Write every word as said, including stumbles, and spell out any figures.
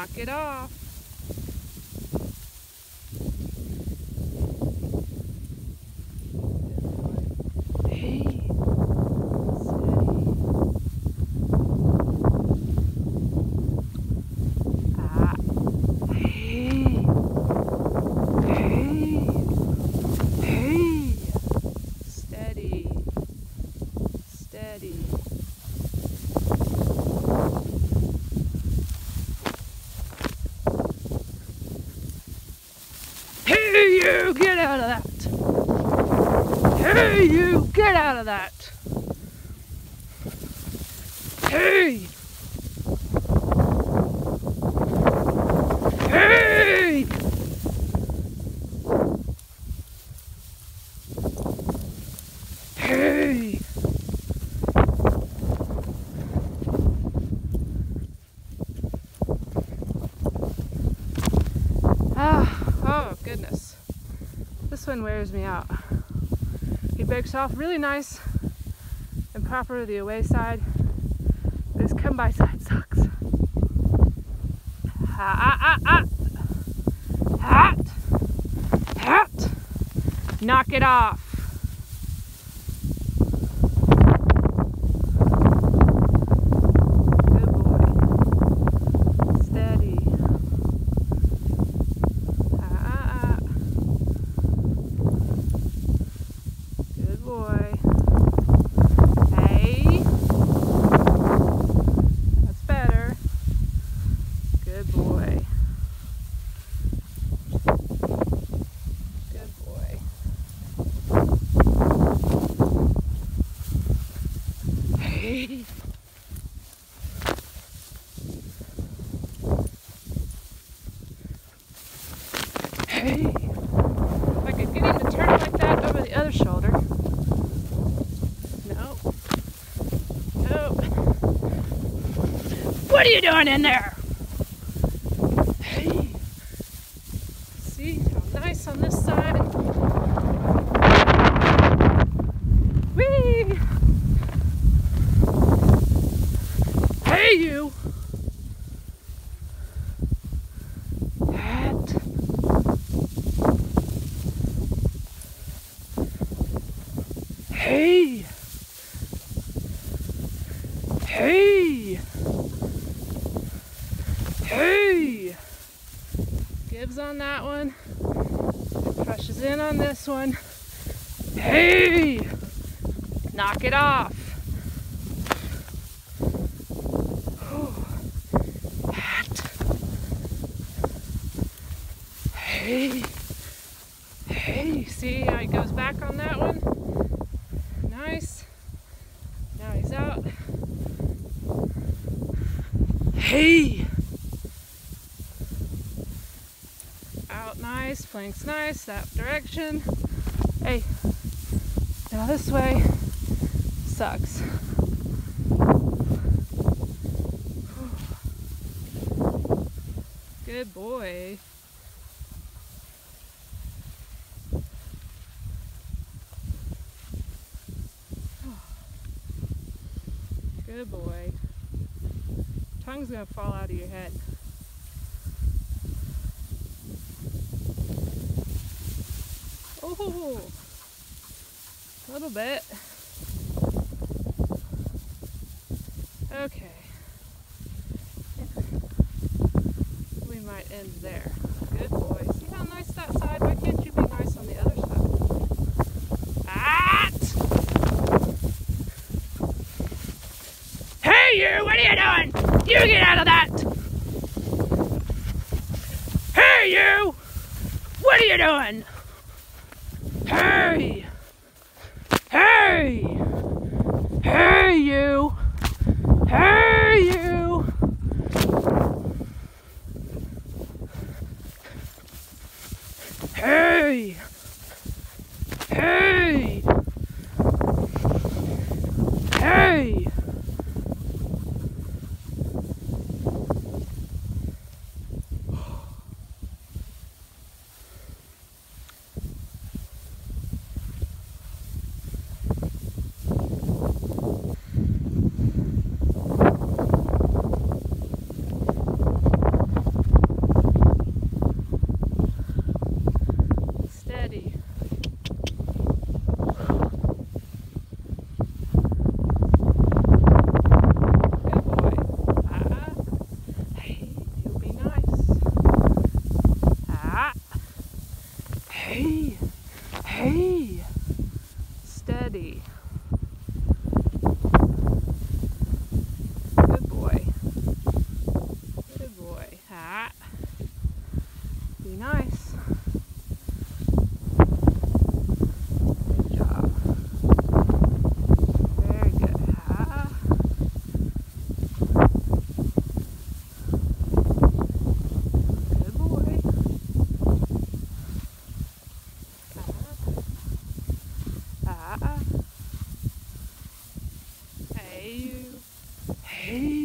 Knock it off. Hey. Hey, you, get out of that! Hey, you, get out of that! Hey! Hey! Hey! Ah, oh goodness. This one wears me out. He breaks off really nice and proper to the away side, but his come by side sucks. Ah, ah, ah, ah. Hat! Hat! Knock it off! Good boy. Steady. Ah, ah, ah. Good boy. Hey. That's better. Good boy. Good boy. Hey. Hey. If I could get him to turn like that over the other shoulder. No. Nope. What are you doing in there? Hey. See how nice on this side. Whee! Hey, you! Hat. Hey! Hey! Hey! Gives on that one. Crushes in on this one. Hey! Knock it off. Hat. Hey. Hey. See how he goes back on that one? Nice. Now he's out. Hey. Out nice. Flanks nice. That direction. Hey. Now this way. Sucks. Good boy. Good boy. Tongue's gonna fall out of your head. Oh, a little bit. Okay. We might end there. Good boy. See how nice that side? Why can't you be nice on the other side? Ah! Hey, you! What are you doing? You get out of that! Hey, you! What are you doing? Hey! Hey! Hey, you! Hey, you! Hey! Hey! Hey! Hey, hey, steady. Good boy. Good boy. Ah. Be nice. Good job. Very good. Ah. Good boy. Ah. Ah. Hey you. Hey.